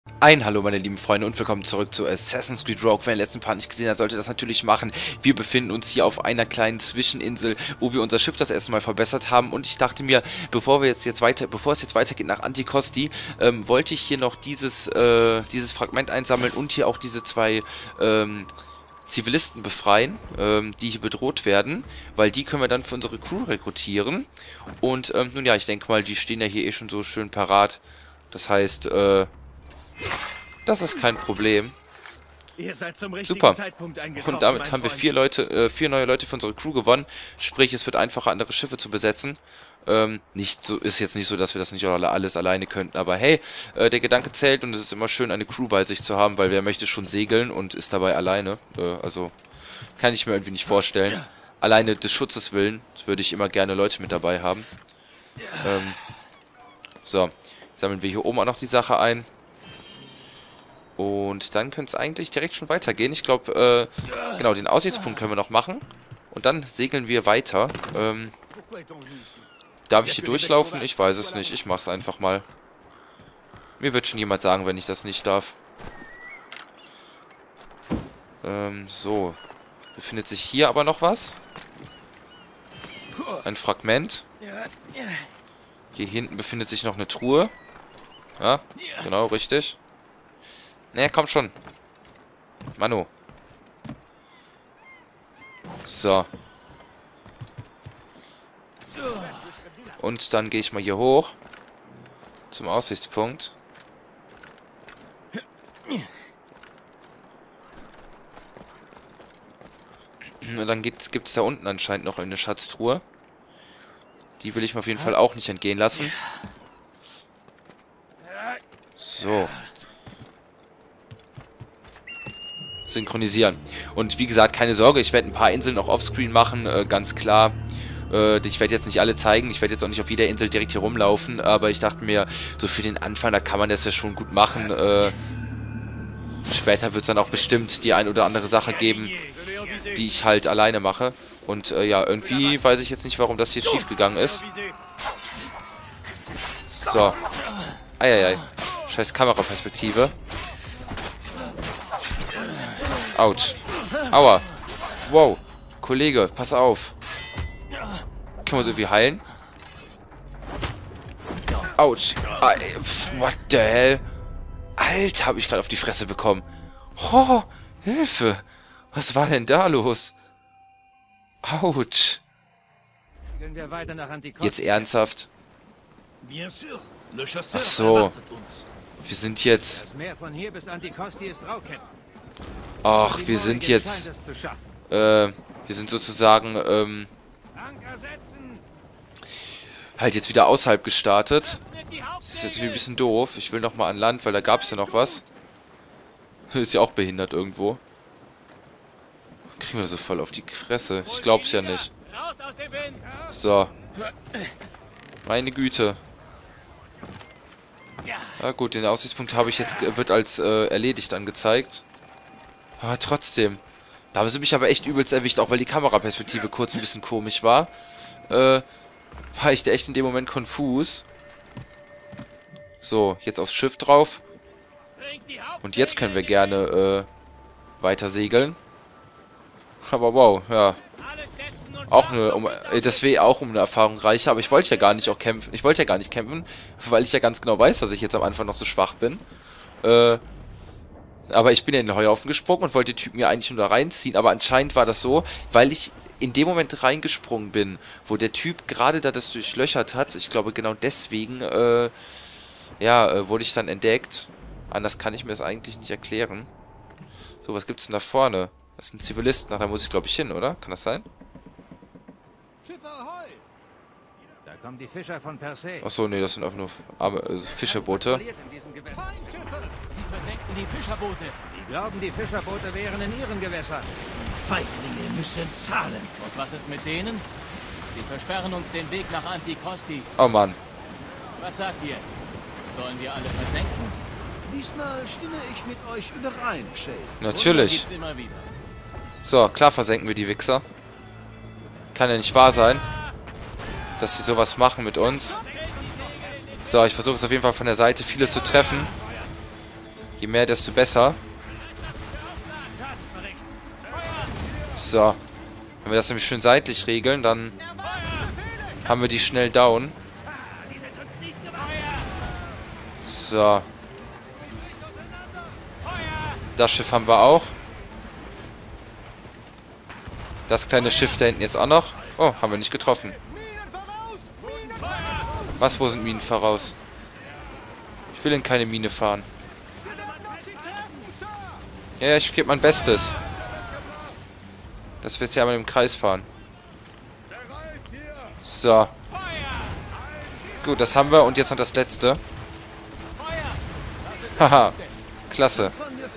Hallo meine lieben Freunde und willkommen zurück zu Assassin's Creed Rogue. Wer den letzten Part nicht gesehen hat, sollte das natürlich machen. Wir befinden uns hier auf einer kleinen Zwischeninsel, wo wir unser Schiff das erste Mal verbessert haben. Und ich dachte mir, bevor es jetzt weitergeht nach Anticosti, wollte ich hier noch dieses Fragment einsammeln und hier auch diese zwei Zivilisten befreien, die hier bedroht werden, weil die können wir dann für unsere Crew rekrutieren. Und nun ja, ich denke mal, die stehen ja hier eh schon so schön parat. Das heißt, das ist kein Problem. Ihr seid zum richtigen Super. Zeitpunkt eingetroffen, Und damit haben wir vier neue Leute für unsere Crew gewonnen. Sprich, es wird einfacher, andere Schiffe zu besetzen. Ist jetzt nicht so, dass wir das nicht alles alleine könnten. Aber hey, der Gedanke zählt und es ist immer schön, eine Crew bei sich zu haben, weil wer möchte schon segeln und ist dabei alleine. Also, kann ich mir irgendwie nicht vorstellen. Alleine des Schutzes willen würde ich immer gerne Leute mit dabei haben. So, jetzt sammeln wir hier oben auch noch die Sache ein. Und dann könnte es eigentlich direkt schon weitergehen. Ich glaube, genau, den Aussichtspunkt können wir noch machen. Und dann segeln wir weiter. Darf ich hier durchlaufen? Ich weiß es nicht. Ich mach's einfach mal. Mir wird schon jemand sagen, wenn ich das nicht darf. So. Befindet sich hier aber noch was? Ein Fragment. Hier hinten befindet sich noch eine Truhe. Ja, genau, richtig. Ne, komm schon. Manu. So. Und dann gehe ich mal hier hoch. Zum Aussichtspunkt. Und dann gibt's da unten anscheinend noch eine Schatztruhe. Die will ich mir auf jeden Fall auch nicht entgehen lassen. So. Synchronisieren. Und wie gesagt, keine Sorge, ich werde ein paar Inseln auch offscreen machen, ganz klar. Ich werde jetzt nicht alle zeigen, ich werde jetzt auch nicht auf jeder Insel direkt hier rumlaufen, aber ich dachte mir, so für den Anfang, da kann man das ja schon gut machen. Später wird es dann auch bestimmt die ein oder andere Sache geben, die ich halt alleine mache. Und ja, irgendwie weiß ich jetzt nicht, warum das hier schief gegangen ist. So. Eieiei. Scheiß Kameraperspektive. Autsch. Aua. Wow. Kollege, pass auf. Können wir uns irgendwie heilen? Autsch. What the hell? Alter, habe ich gerade auf die Fresse bekommen. Oh, Hilfe. Was war denn da los? Autsch. Jetzt ernsthaft? Ach so. Wir sind jetzt... Ach, wir sind jetzt... wir sind sozusagen, halt jetzt wieder außerhalb gestartet. Das ist jetzt ein bisschen doof. Ich will nochmal an Land, weil da gab es ja noch was. Ist ja auch behindert irgendwo. Kriegen wir das so voll auf die Fresse? Ich glaub's ja nicht. So. Meine Güte. Ja gut, den Aussichtspunkt habe ich jetzt, wird als erledigt angezeigt. Aber trotzdem. Da haben sie mich aber echt übelst erwischt, auch weil die Kameraperspektive kurz ein bisschen komisch war. War ich da echt in dem Moment konfus. So, jetzt aufs Schiff drauf. Und jetzt können wir gerne weiter segeln. Aber wow, ja. Auch das wäre auch um eine Erfahrung reicher, aber ich wollte ja gar nicht auch kämpfen. Ich wollte ja gar nicht kämpfen, weil ich ja ganz genau weiß, dass ich jetzt am Anfang noch so schwach bin. Aber ich bin ja in den Heuhaufen gesprungen und wollte den Typen ja eigentlich nur da reinziehen, aber anscheinend war das so, weil ich in dem Moment reingesprungen bin, wo der Typ gerade da das durchlöchert hat. Ich glaube, genau deswegen, wurde ich dann entdeckt. Anders kann ich mir das eigentlich nicht erklären. So, was gibt's denn da vorne? Das sind Zivilisten. Ach, da muss ich, glaube ich, hin, oder? Kann das sein? Da kommen die Fischer von Persei. Achso, nee, das sind einfach nur Fischerboote. Sie versenken die Fischerboote. Die glauben, die Fischerboote wären in ihren Gewässern. Feiglinge müssen zahlen. Und was ist mit denen? Sie versperren uns den Weg nach Anticosti. Oh Mann. Was sagt ihr? Sollen wir alle versenken? Diesmal stimme ich mit euch überein, Shay. Natürlich. Gibt's immer wieder. So, klar versenken wir die Wichser. Kann ja nicht wahr sein, dass sie sowas machen mit uns. So, ich versuche es auf jeden Fall von der Seite viele zu treffen. Je mehr, desto besser. So. Wenn wir das nämlich schön seitlich regeln, dann haben wir die schnell down. So. Das Schiff haben wir auch. Das kleine Schiff da hinten jetzt auch noch. Oh, haben wir nicht getroffen. Was, wo sind Minen voraus? Ich will in keine Mine fahren. Ja, ich gebe mein Bestes. Dass wir jetzt hier einmal im Kreis fahren. So. Gut, das haben wir. Und jetzt noch das letzte. Haha. Klasse.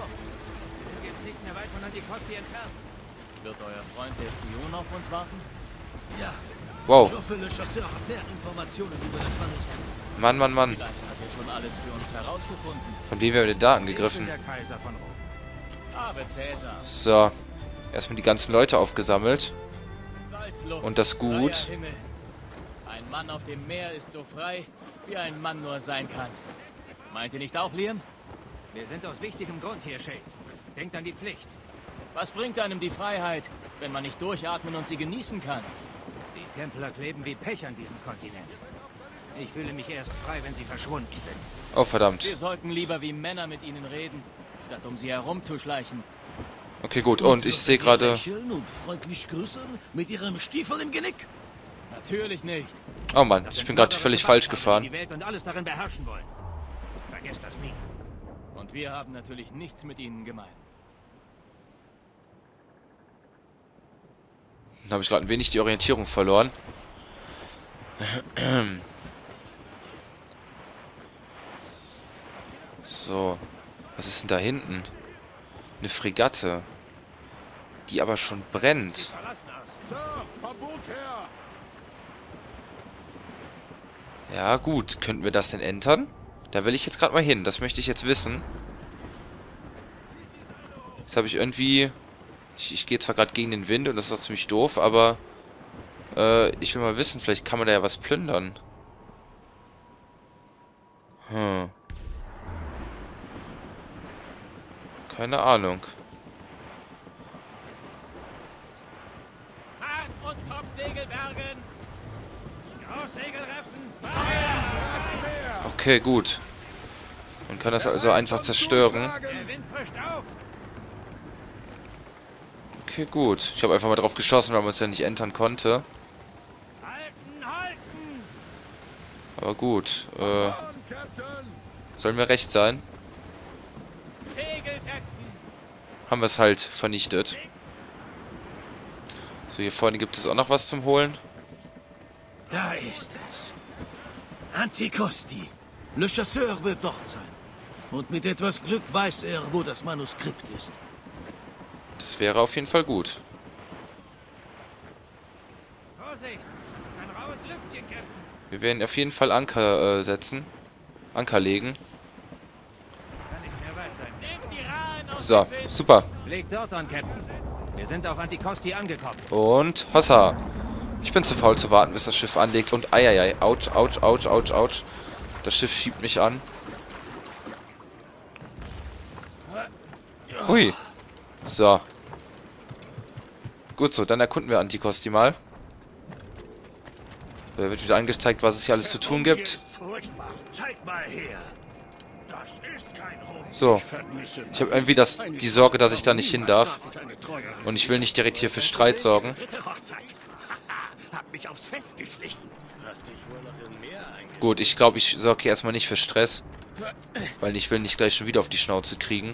Wird euer Freund der Spion auf uns warten? Ja. Wow. Ich hoffe, Le Chasseur hat mehr Informationen über das Manuskript. Mann, Mann, Mann. Vielleicht hat er schon alles für uns herausgefunden. Von wem haben wir den Daten gegriffen? Der Kaiser von Rom. Aber Cäsar. So. Erstmal die ganzen Leute aufgesammelt. Salzluft. Und das Gut. Freier Himmel. Ein Mann auf dem Meer ist so frei, wie ein Mann nur sein kann. Meint ihr nicht auch, Liam? Wir sind aus wichtigem Grund hier, Shay. Denkt an die Pflicht. Was bringt einem die Freiheit, wenn man nicht durchatmen und sie genießen kann? Die Templer kleben wie Pech an diesem Kontinent. Ich fühle mich erst frei, wenn sie verschwunden sind. Oh, Wir verdammt. sollten lieber wie Männer mit ihnen reden, statt um sie herumzuschleichen. Okay, gut. Und ich sehe gerade... Lächeln und freundlich grüßen mit ihrem Stiefel im Genick. Natürlich nicht. Oh Mann, ich bin gerade völlig falsch gefahren. Die Welt und alles darin beherrschen wollen. Vergesst das nie. Und wir haben natürlich nichts mit ihnen gemein. Dann habe ich gerade ein wenig die Orientierung verloren. So. Was ist denn da hinten? Eine Fregatte. Die aber schon brennt. Ja, gut. Könnten wir das denn entern? Da will ich jetzt gerade mal hin. Das möchte ich jetzt wissen. Jetzt habe ich irgendwie... Ich gehe zwar gerade gegen den Wind und das ist auch ziemlich doof, aber... ich will mal wissen, vielleicht kann man da ja was plündern. Keine Ahnung. Mars und Topsegel bergen! Großsegelreffen! Okay, gut. Man kann das also einfach zerstören. Der Wind frischt auf! Okay, gut. Ich habe einfach mal drauf geschossen, weil man es ja nicht entern konnte. Halten, halten! Aber gut. Soll mir recht sein. Segel setzen! Haben wir es halt vernichtet. So, hier vorne gibt es auch noch was zum Holen. Da ist es. Anticosti. Le Chasseur wird dort sein. Und mit etwas Glück weiß er, wo das Manuskript ist. Das wäre auf jeden Fall gut. Vorsicht! Das ist ein raues Lüftchen, Captain. Wir werden auf jeden Fall Anker setzen. Anker legen. Kann nicht mehr weit sein. Nehmt die Rahen aus So, dem Wind. super. Legt dort an, Captain. Wir sind auf Anticosti angekommen. Und Hossa. Ich bin zu faul zu warten, bis das Schiff anlegt. Und eieiei. Autsch, autsch, autsch, autsch, autsch. Das Schiff schiebt mich an. Hui. So. Gut so, dann erkunden wir Anticosti mal. Da wird wieder angezeigt, was es hier alles zu tun gibt. Furchtbar. Zeig mal her. Das ist kein Rum. So. Ich habe irgendwie die Sorge, dass ich da nicht hin darf. Und ich will nicht direkt hier für Streit sorgen. Dritte Hochzeit. Hab mich aufs Fest geschlichen. Hast dich wohl noch im Meer eingeschlichen. Gut, ich glaube, ich sorge hier erstmal nicht für Stress. Weil ich will nicht gleich schon wieder auf die Schnauze kriegen.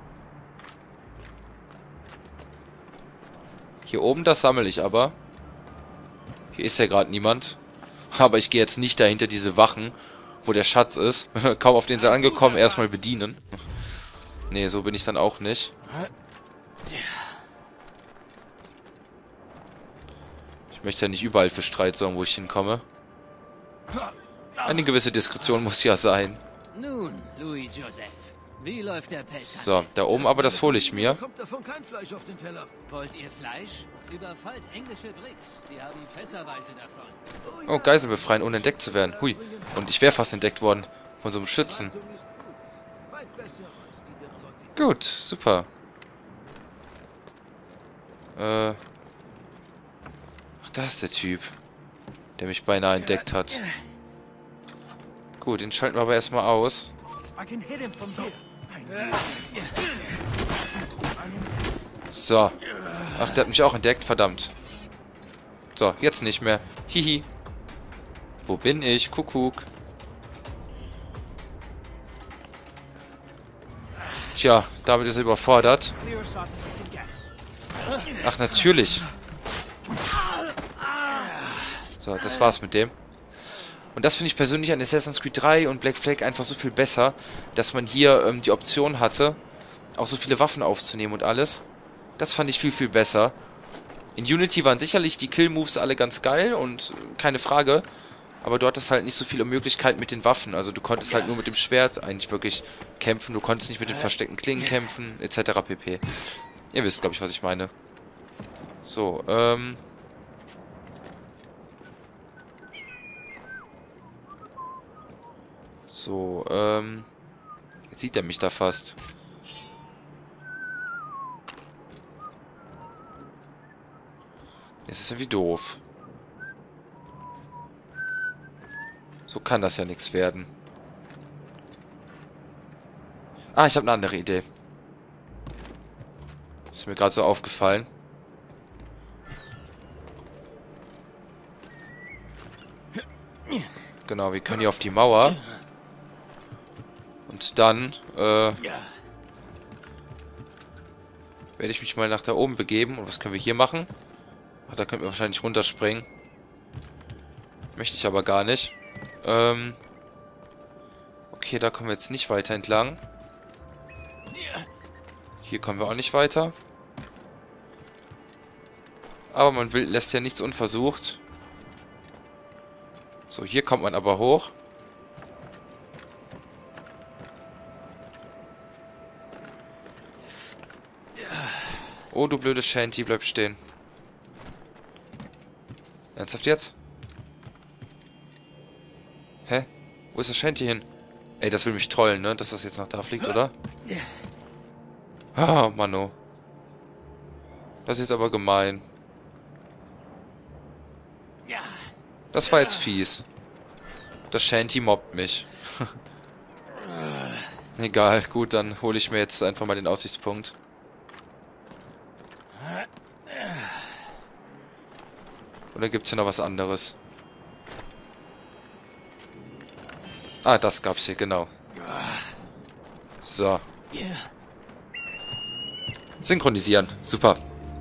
Hier oben, das sammle ich aber. Hier ist ja gerade niemand. Aber ich gehe jetzt nicht dahinter diese Wachen, wo der Schatz ist. Kaum auf den sie angekommen, erstmal bedienen. Nee, so bin ich dann auch nicht. Ich möchte ja nicht überall für Streit sorgen, wo ich hinkomme. Eine gewisse Diskretion muss ja sein. Nun, Louis Joseph, wie läuft der Pelz? So, da oben aber, das hole ich mir. Kommt davon kein Fleisch auf den Teller. Wollt ihr Fleisch? Überfallt englische Bricks. Die haben fässerweise davon. Oh, Geisel befreien, ohne entdeckt zu werden. Hui. Und ich wäre fast entdeckt worden. Von so einem Schützen. So ist gut. Weit besser als Gut, super. Ach, da ist der Typ, der mich beinahe entdeckt hat. Gut, den schalten wir aber erstmal aus. So. Ach, der hat mich auch entdeckt, verdammt. So, jetzt nicht mehr. Hihi. Wo bin ich? Kuckuck. Tja, damit ist er überfordert. Ach, natürlich. So, das war's mit dem. Und das finde ich persönlich an Assassin's Creed 3 und Black Flag einfach so viel besser, dass man hier die Option hatte, auch so viele Waffen aufzunehmen und alles. Das fand ich viel, viel besser. In Unity waren sicherlich die Kill-Moves alle ganz geil und keine Frage. Aber du hattest halt nicht so viele Möglichkeiten mit den Waffen. Also du konntest halt nur mit dem Schwert eigentlich wirklich kämpfen. Du konntest nicht mit den versteckten Klingen kämpfen, etc. pp. Ihr wisst, glaube ich, was ich meine. So, So, jetzt sieht er mich da fast. Jetzt ist irgendwie doof. So kann das ja nichts werden. Ah, ich habe eine andere Idee. Ist mir gerade so aufgefallen. Genau, wir können hier auf die Mauer. Und dann, werde ich mich mal nach da oben begeben. Und was können wir hier machen? Ach, da könnten wir wahrscheinlich runterspringen. Möchte ich aber gar nicht. Okay, da kommen wir jetzt nicht weiter entlang. Hier kommen wir auch nicht weiter. Aber man lässt ja nichts unversucht. So, hier kommt man aber hoch. Oh, du blöde Shanty, bleib stehen. Ernsthaft jetzt? Hä? Wo ist das Shanty hin? Ey, das will mich trollen, ne? Dass das jetzt noch da fliegt, oder? Ah, Mano. Das ist jetzt aber gemein. Das war jetzt fies. Das Shanty mobbt mich. Egal, gut, dann hole ich mir jetzt einfach mal den Aussichtspunkt. Oder gibt's hier noch was anderes? Ah, das gab's hier, genau. So. Synchronisieren, super.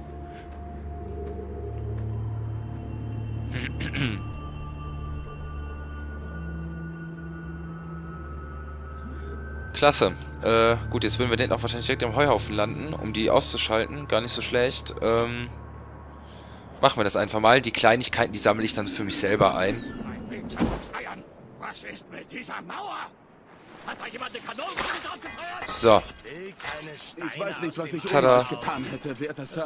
Klasse. Gut, jetzt würden wir den auch wahrscheinlich direkt am Heuhaufen landen, um die auszuschalten. Gar nicht so schlecht. Machen wir das einfach mal. Die Kleinigkeiten, die sammle ich dann für mich selber ein. Was ist mit dieser Mauer? Hat da jemand eine Kanonenkutte draufgefeuert? So. Ich weiß nicht, was ich Tada. getan hätte, werter Sir.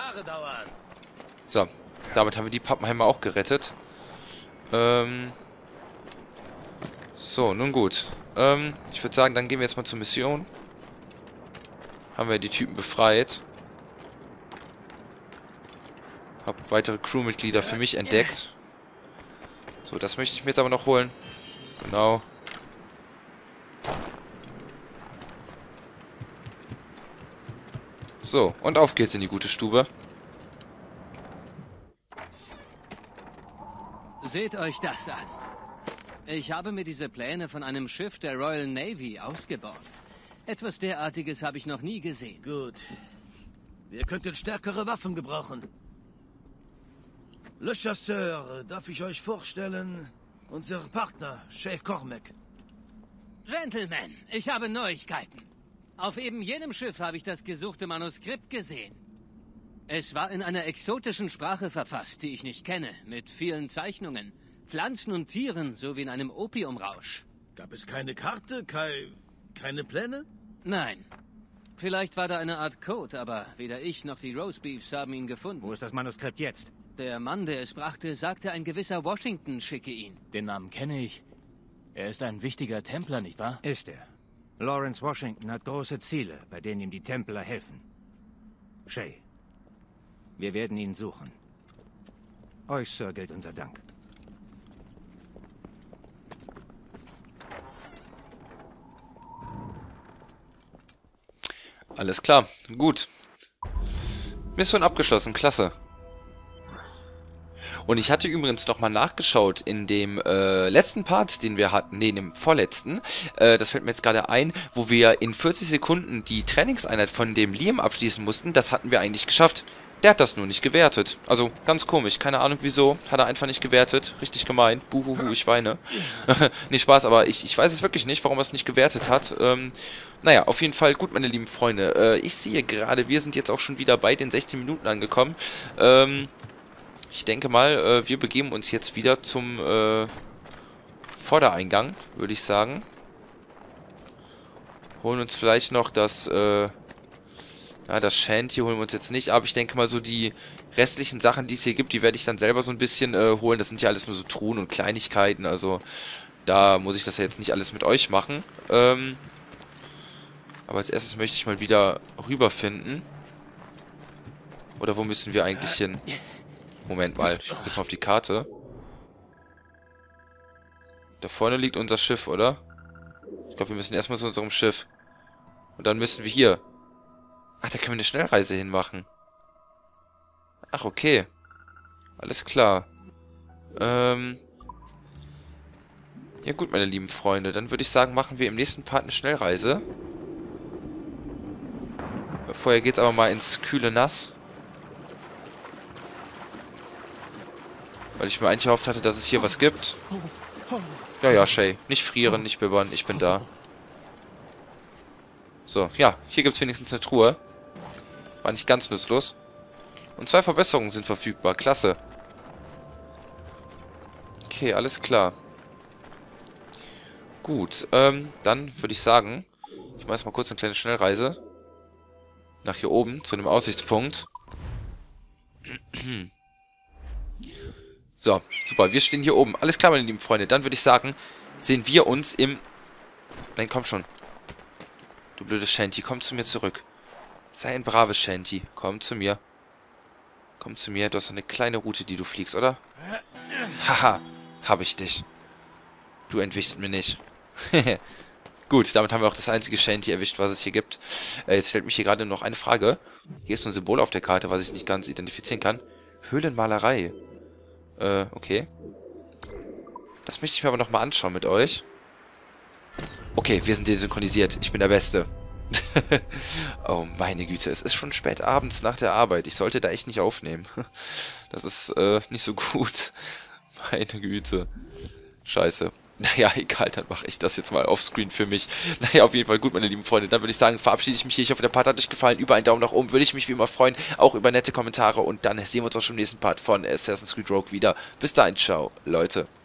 So. Damit haben wir die Pappenheimer auch gerettet. So, nun gut. Ich würde sagen, dann gehen wir jetzt mal zur Mission. Haben wir die Typen befreit. Hab weitere Crewmitglieder für mich entdeckt. So, das möchte ich mir jetzt aber noch holen. Genau. So, und auf geht's in die gute Stube. Seht euch das an. Ich habe mir diese Pläne von einem Schiff der Royal Navy ausgeborgt. Etwas derartiges habe ich noch nie gesehen. Gut. Wir könnten stärkere Waffen gebrauchen. Le Chasseur, darf ich euch vorstellen? Unser Partner, Sheikh Cormac. Gentlemen, ich habe Neuigkeiten. Auf eben jenem Schiff habe ich das gesuchte Manuskript gesehen. Es war in einer exotischen Sprache verfasst, die ich nicht kenne, mit vielen Zeichnungen, Pflanzen und Tieren, sowie in einem Opiumrausch. Gab es keine Karte, keine Pläne? Nein. Vielleicht war da eine Art Code, aber weder ich noch die Roastbeefs haben ihn gefunden. Wo ist das Manuskript jetzt? Der Mann, der es brachte, sagte, ein gewisser Washington schicke ihn. Den Namen kenne ich. Er ist ein wichtiger Templer, nicht wahr? Ist er. Lawrence Washington hat große Ziele, bei denen ihm die Templer helfen. Shay, wir werden ihn suchen. Euch, Sir, gilt unser Dank. Alles klar, gut. Mission abgeschlossen, klasse. Und ich hatte übrigens nochmal nachgeschaut in dem letzten Part, den wir hatten, nee, in dem vorletzten, das fällt mir jetzt gerade ein, wo wir in 40 Sekunden die Trainingseinheit von dem Liam abschließen mussten, das hatten wir eigentlich geschafft. Der hat das nur nicht gewertet. Also, ganz komisch, keine Ahnung wieso, hat er einfach nicht gewertet, richtig gemein, buhuhu, ich weine. Nee, Spaß, aber ich weiß es wirklich nicht, warum er es nicht gewertet hat. Naja, auf jeden Fall, gut, meine lieben Freunde, ich sehe gerade, wir sind jetzt auch schon wieder bei den 16 Minuten angekommen. Ich denke mal, wir begeben uns jetzt wieder zum Vordereingang, würde ich sagen. Holen uns vielleicht noch das, ja, das Shanty holen wir uns jetzt nicht, aber ich denke mal so die restlichen Sachen, die es hier gibt, die werde ich dann selber so ein bisschen holen. Das sind ja alles nur so Truhen und Kleinigkeiten, also da muss ich das ja jetzt nicht alles mit euch machen. Aber als erstes möchte ich mal wieder rüberfinden. Oder wo müssen wir eigentlich hin? Moment mal, ich gucke jetzt mal auf die Karte. Da vorne liegt unser Schiff, oder? Ich glaube, wir müssen erstmal zu unserem Schiff. Und dann müssen wir hier. Ach, da können wir eine Schnellreise hinmachen. Ach, okay. Alles klar. Ja gut, meine lieben Freunde. Dann würde ich sagen, machen wir im nächsten Part eine Schnellreise. Vorher geht's aber mal ins kühle Nass. Weil ich mir eigentlich gehofft hatte, dass es hier was gibt. Ja, ja, Shay. Nicht frieren, nicht bibbern. Ich bin da. So, ja. Hier gibt's wenigstens eine Truhe. War nicht ganz nutzlos. Und 2 Verbesserungen sind verfügbar. Klasse. Okay, alles klar. Gut, dann würde ich sagen, ich mache jetzt mal kurz eine kleine Schnellreise. Nach hier oben, zu dem Aussichtspunkt. So, super, wir stehen hier oben. Alles klar, meine lieben Freunde. Dann würde ich sagen, sehen wir uns im... Nein, komm schon. Du blödes Shanty, komm zu mir zurück. Sei ein braves Shanty. Komm zu mir. Komm zu mir. Du hast eine kleine Route, die du fliegst, oder? Haha, hab ich dich. Du entwichst mir nicht. Gut, damit haben wir auch das einzige Shanty erwischt, was es hier gibt. Jetzt stellt mich hier gerade noch eine Frage. Hier ist so ein Symbol auf der Karte, was ich nicht ganz identifizieren kann. Höhlenmalerei. Okay. Das möchte ich mir aber nochmal anschauen mit euch. Okay, wir sind desynchronisiert. Ich bin der Beste. Oh, meine Güte. Es ist schon spät abends nach der Arbeit. Ich sollte da echt nicht aufnehmen. Das ist, nicht so gut. Meine Güte. Scheiße. Naja, egal, dann mache ich das jetzt mal offscreen für mich. Naja, auf jeden Fall gut, meine lieben Freunde. Dann würde ich sagen, verabschiede ich mich hier. Ich hoffe, der Part hat euch gefallen. Über einen Daumen nach oben würde ich mich wie immer freuen. Auch über nette Kommentare. Und dann sehen wir uns auch schon im nächsten Part von Assassin's Creed Rogue wieder. Bis dahin, ciao, Leute.